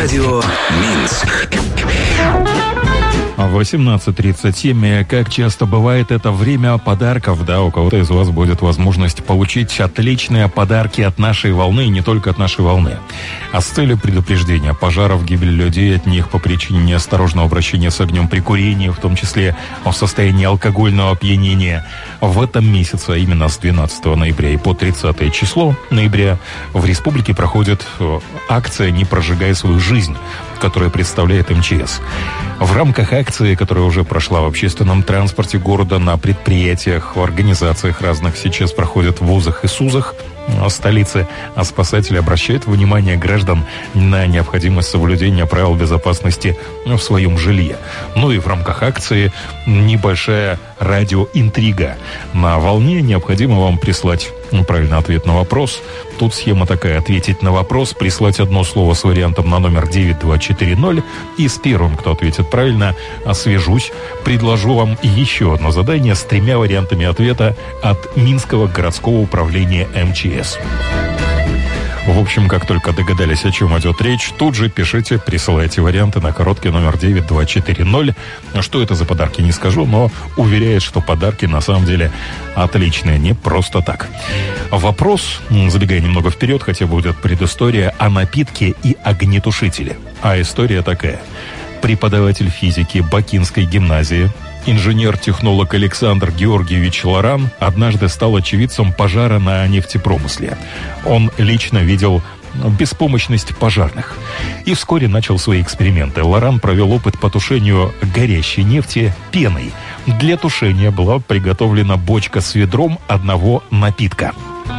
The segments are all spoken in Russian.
Радио Минск. 18:37. Как часто бывает, это время подарков, да, у кого-то из вас будет возможность получить отличные подарки от нашей волны, и не только от нашей волны. А с целью предупреждения пожаров, гибели людей от них по причине неосторожного обращения с огнем при курении, в том числе в состоянии алкогольного опьянения, в этом месяце, а именно с 12 ноября и по 30 число ноября, в республике проходит акция «Не прожигай свою жизнь», которая представляет МЧС. В рамках акции, которая уже прошла в общественном транспорте города, на предприятиях, в организациях разных, сейчас проходят в вузах и СУЗах столицы, а спасатели обращают внимание граждан на необходимость соблюдения правил безопасности в своем жилье. Ну и в рамках акции небольшая радиоинтрига. На волне необходимо вам прислать правильный ответ на вопрос. Тут схема такая: ответить на вопрос, прислать одно слово с вариантом на номер 9240, и с первым, кто ответит правильно, свяжусь, предложу вам еще одно задание с 3 вариантами ответа от Минского городского управления МЧС. В общем, как только догадались, о чем идет речь, тут же пишите, присылайте варианты на короткий номер 9240. Что это за подарки, не скажу, но уверяет, что подарки на самом деле отличные, не просто так. Вопрос, забегая немного вперед, хотя будет предыстория, о напитке и огнетушителе. А история такая. Преподаватель физики Бакинской гимназии, инженер-технолог Александр Георгиевич Лоран однажды стал очевидцем пожара на нефтепромысле. Он лично видел беспомощность пожарных и вскоре начал свои эксперименты. Лоран провел опыт по тушению горящей нефти пеной. Для тушения была приготовлена бочка с ведром одного напитка.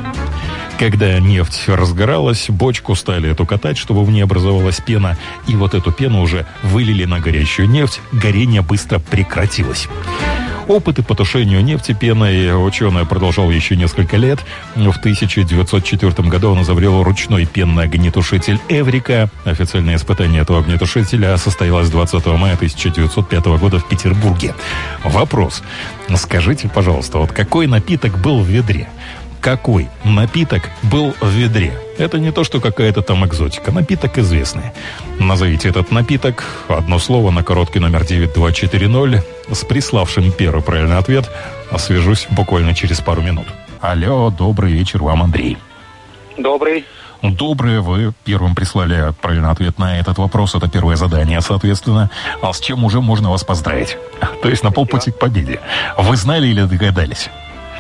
Когда нефть разгоралась, бочку стали эту катать, чтобы в ней образовалась пена, и вот эту пену уже вылили на горящую нефть, горение быстро прекратилось. Опыты по тушению нефти пеной ученый продолжал еще несколько лет. В 1904 году он изобрел ручной пенный огнетушитель «Эврика». Официальное испытание этого огнетушителя состоялось 20 мая 1905 года в Петербурге. Вопрос. Скажите, пожалуйста, вот какой напиток был в ведре? Какой напиток был в ведре? Это не то, что какая-то там экзотика. Напиток известный. Назовите этот напиток. Одно слово на короткий номер 9240. С приславшим первый правильный ответ свяжусь буквально через пару минут. Алло, добрый вечер вам, Андрей. Добрый. Добрый. Вы первым прислали правильный ответ на этот вопрос. Это первое задание, соответственно. А с чем уже можно вас поздравить? То есть на полпути к победе. Вы знали или догадались?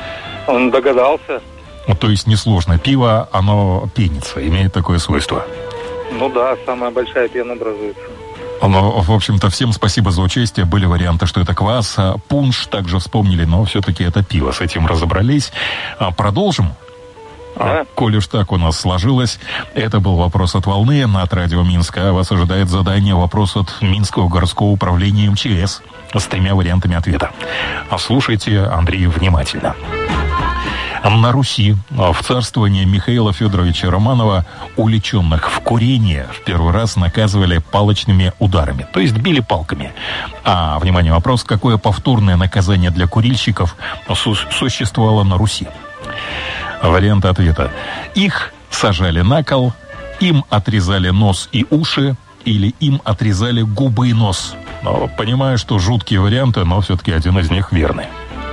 Он догадался. То есть несложно. Пиво, оно пенится, имеет такое свойство. Ну да, самая большая пена образуется. Ну, в общем-то, всем спасибо за участие. Были варианты, что это квас, пунш также вспомнили, но все-таки это пиво. С этим разобрались. Продолжим? Да. Коль уж так у нас сложилось. Это был вопрос от волны от радио Минска. Вас ожидает задание, вопрос от Минского городского управления МЧС с 3 вариантами ответа. Слушайте, Андрей, внимательно. На Руси в царствовании Михаила Федоровича Романова уличенных в курении в первый раз наказывали палочными ударами, то есть били палками. А, внимание, вопрос, какое повторное наказание для курильщиков существовало на Руси? Варианты ответа. Их сажали на кол, им отрезали нос и уши, или им отрезали губы и нос. Но, понимаю, что жуткие варианты, но все-таки один из них верный.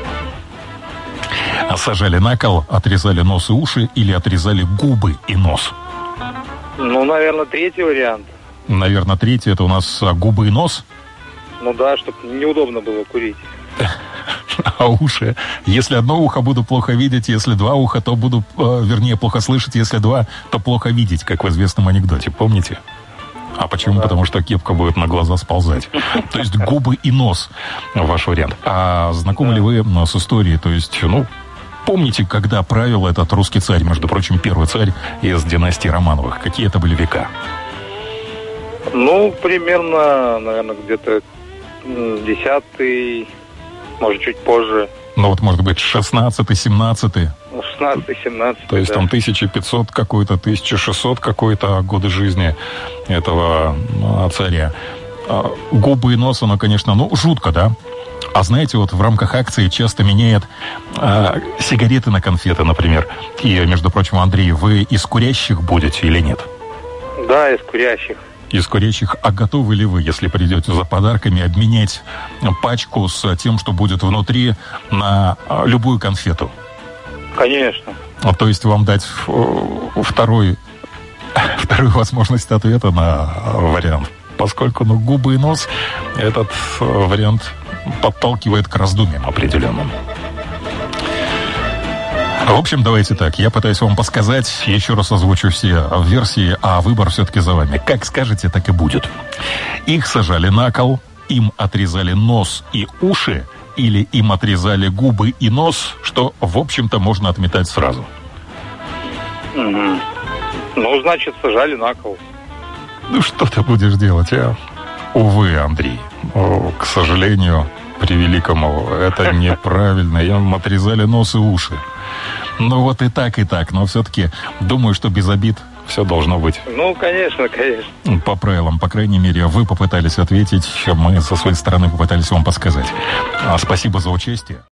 Сажали на кол, отрезали нос и уши, или отрезали губы и нос? Ну, наверное, третий вариант. Наверное, третий, это у нас губы и нос? Ну да, чтобы неудобно было курить. А уши? Если одно ухо буду плохо видеть, если 2 уха, то буду, плохо слышать, если 2, то плохо видеть, как в известном анекдоте, помните? А почему? Да. Потому что кепка будет на глаза сползать. То есть губы и нос ваш вариант. А знакомы ли вы с историей? То есть, помните, когда правил этот русский царь, между прочим, первый царь из династии Романовых? Какие это были века? Ну, примерно, наверное, где-то 10-й, может, чуть позже. Ну, вот, может быть, 16-й, 17-й. 16-й, 17-й, То есть, да. там 1500 какой-то, 1600 какой-то годы жизни этого царя. Губы и нос, оно, конечно, жутко, да? А знаете, вот в рамках акции часто меняют сигареты на конфеты, например. И, между прочим, Андрей, вы из курящих будете или нет? Да, из курящих. из курящих. А готовы ли вы, если придете за подарками, обменять пачку с тем, что будет внутри, на любую конфету? Конечно. То есть вам дать вторую возможность ответа на вариант. Поскольку губы и нос, этот вариант подталкивает к раздумьям определенным. В общем, давайте так. Я пытаюсь вам подсказать. Еще раз озвучу все версии, а выбор все-таки за вами. Как скажете, так и будет. Их сажали на кол, им отрезали нос и уши, или им отрезали губы и нос, что, в общем-то, можно отметать сразу. Угу. Ну, значит, сажали на кол. Ну, что ты будешь делать, а? Увы, Андрей. К сожалению, превеликому, это неправильно. Им отрезали нос и уши. Ну, вот и так, но все-таки думаю, что без обид все должно быть. Ну, конечно. По правилам, по крайней мере, вы попытались ответить, мы со своей стороны попытались вам подсказать. Спасибо за участие.